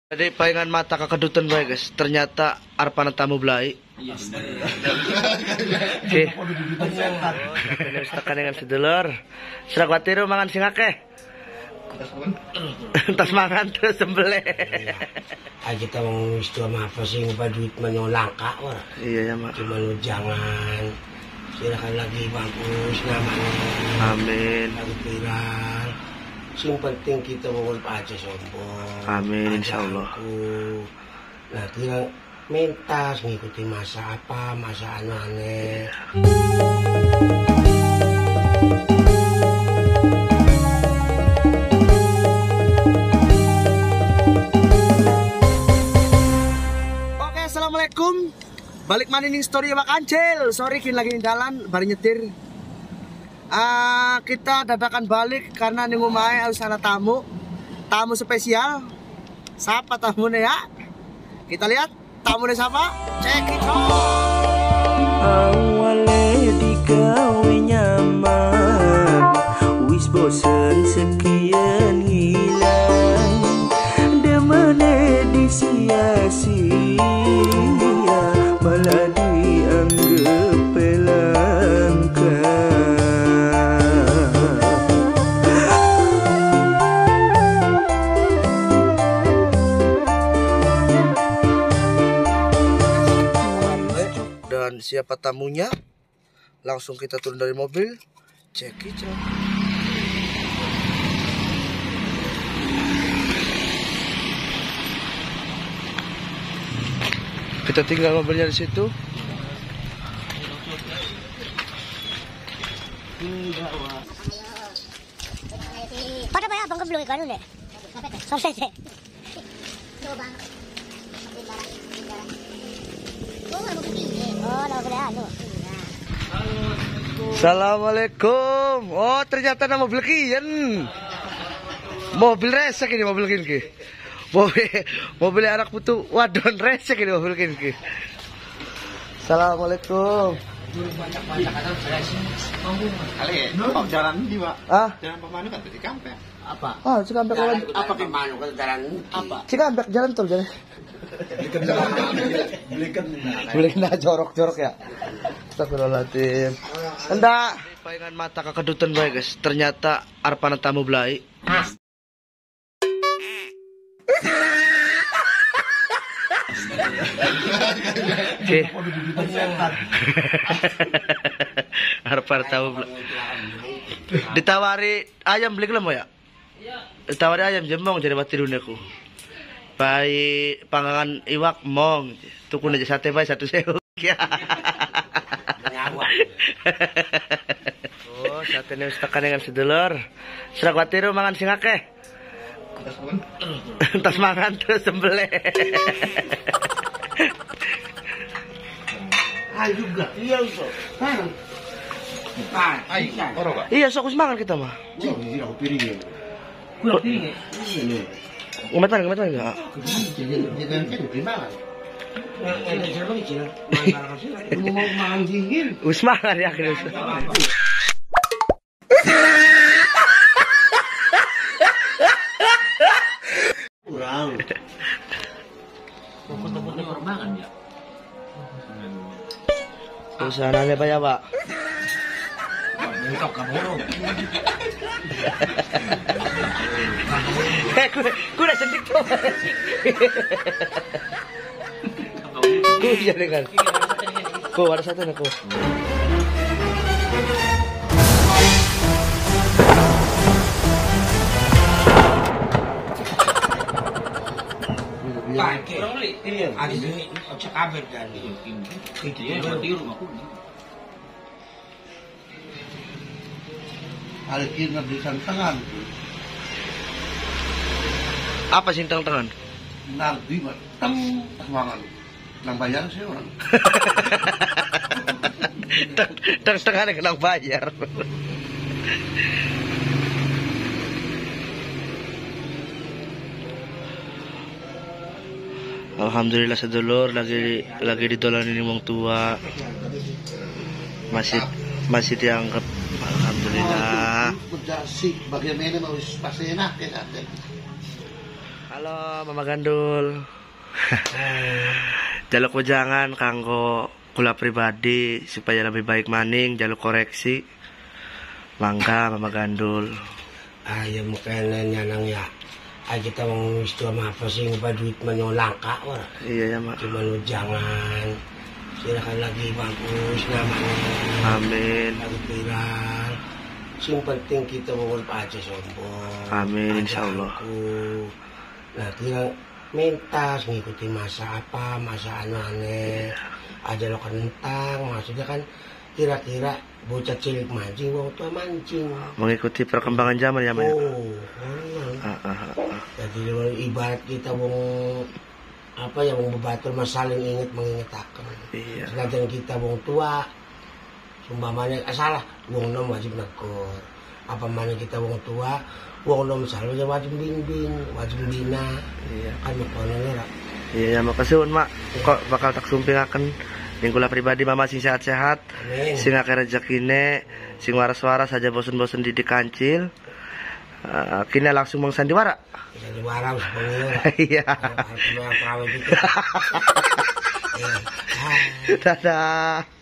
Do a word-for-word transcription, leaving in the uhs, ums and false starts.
Jadi palingan mata kakadutan bae guys. Ternyata arpana tamu belai. Iya bener. Oke. Tekan dengan sedulur. Serak watiru mangan sing akeh. Tas mangan terus sembelih. Ah kita mau istilah apa sih ngubah duit menyolangka wah. Iya ya mak. Cuma lu jangan silakan lagi bagus namanya. Amin. Lalu viral. Yang penting kita mau aja sombong. Amin insya Allah. Nah tinggal minta ngikuti masa apa masa aneh. Oke assalamualaikum. Balik mana nih story Pak Kancil. Sorry kin lagi di jalan baru nyetir. Uh, kita dadakan balik karena nih ngomai harus ada tamu tamu spesial. Siapa tamunya ya? Kita lihat tamunya siapa? Check it out. Awalnya digawe nyaman, wis bosen sekian hilang, demane disia-sia, malah dianggap pelangka. Dan siapa tamunya? Langsung kita turun dari mobil. Cek it out. Kita tinggal mobilnya di situ. Pada ba abang kablo ikano ne? Sorry deh. Assalamualaikum. Oh ternyata nama mobil kian. Mobil resek ini mobil kian ki. Mobil mobil anak putu wadon resek ini mobil kian ki. Assalamualaikum. Kali jalan di Pak. Ah? Jalan pemanu kan di Kampek. Apa? Ah, Cikampek kawan. Apa kemana ke jalan apa? Cikampek jalan tol jadi. Belikan Belikan jorok-jorok ya. Astagfirullahaladzim. Hendak palingan mata kakadutan bae guys. Ternyata arpana tamu belai. Oke. Arpana tamu belai. Ditawari ayam beli kelemo ya? Ditawari ayam jemong jadi mati duniaku. Pai pangangan iwak mong. Tukun aja sate bae satu sewu. Oh, sate ini tekan dengan sedulur. Serak watiru mangan sing akeh. Tas mangan terus sembelih. Ah juga. Iya usah. Kan. Bukan. Ai, ora Pak. Iya, sok wis mangan kita mah. Ini aku piringnya. Kurang piring ya? Ini. Gemetan, gemetan enggak? Jadi jangan kan gimana? Ini siapa nih Cina? Mau mau makan dingin. Wis mangan ya akhirnya. Kurang. Foto-fotonya orang makan ya. Usahannya apa ya, Pak? Mengkap kamu. Eh, gue gue udah sendik tuh. Gue jadi kan. Gue ada satu aku. Pakai. Ada ini cek kabar kan. Iya, mati rumahku. Ada kira di tangan. Apa sih tangan? Nanti mah teng mangan. Nang bayar sih orang. Tang setengah kena bayar. Alhamdulillah sedulur lagi lagi ditolongin wong tua. Masih masih dianggap alhamdulillah. Berdasik bagaimana mau pasti enak ya kan. Halo Mama Gandul. Jaluk wejangan kanggo kula pribadi supaya lebih baik maning, jaluk koreksi. Mangga Mama Gandul. Ayaw mo kaya na niya nang ya. Ay kita mong gusto mapasing ba duit man yung langka wala. Iya ya mak. Cuma nu jangan. Sila ka lagi bagus naman. Amin. Lagi viral. Sing penting kita mong paca sombong. Amin insyaallah. Aku. Nah kira mentas ngikuti masa apa, masa anu aneh. Aja lo kentang, maksudnya kan kira-kira bocah cilik mancing, wong tua mancing. Mengikuti perkembangan zaman ya mak. Oh, oh. Ah, ah, ah, ah. Jadi ibarat kita wong apa ya wong bebatur mas saling ingat mengingatakan. Iya. Senajan kita wong tua, sumpamanya eh, salah, wong nom wajib negur. Apa mana kita wong tua, wong nom salah ya wajib bimbing, wajib bina. Iya. Kan makonanya lah. Iya ya makasih un mak. Kok bakal tak sumpingaken yang kula pribadi mama sing sehat-sehat, Amin. sing akeh rezekine, sing waras-waras saja bosen-bosen di kancil. Uh, kini langsung meng sandiwara. Bisa diwarau sepenginya. Iya. Harus yang perawan itu. Dadah.